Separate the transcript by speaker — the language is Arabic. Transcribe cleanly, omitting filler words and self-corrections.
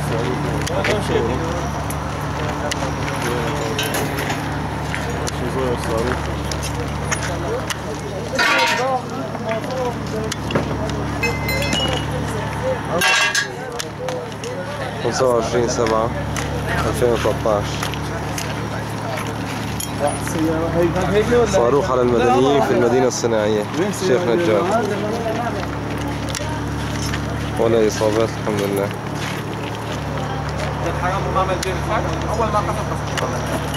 Speaker 1: خمسة وعشرين 7 2013. صاروخ على المدنيين في المدينة الصناعية شيخ نجار، ولا إصابات الحمد لله.